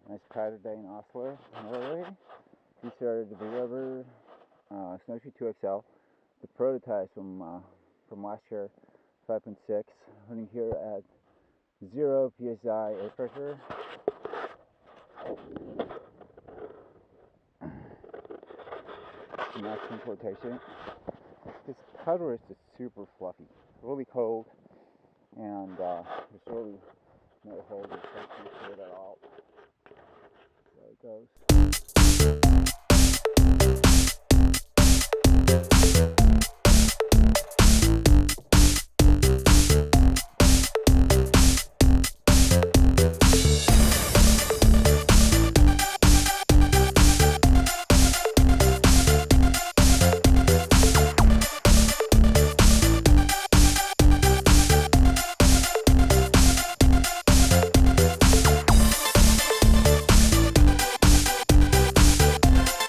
Nice powder day in Oslo, Norway. We started the Vee Rubber Snowshoe 2XL, the prototypes from last year, 5.6. Running here at 0 psi air pressure. Maximum flotation. This powder is just super fluffy, really cold, and there's really no hold or friction to it at all. There it goes.